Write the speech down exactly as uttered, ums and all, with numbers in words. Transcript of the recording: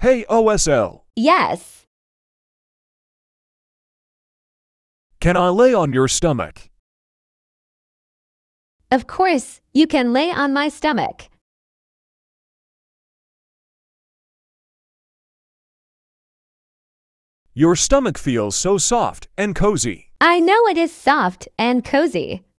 Hey O S L, Yes. can I lay on your stomach? Of course, you can lay on my stomach. Your stomach feels so soft and cozy. I know it is soft and cozy.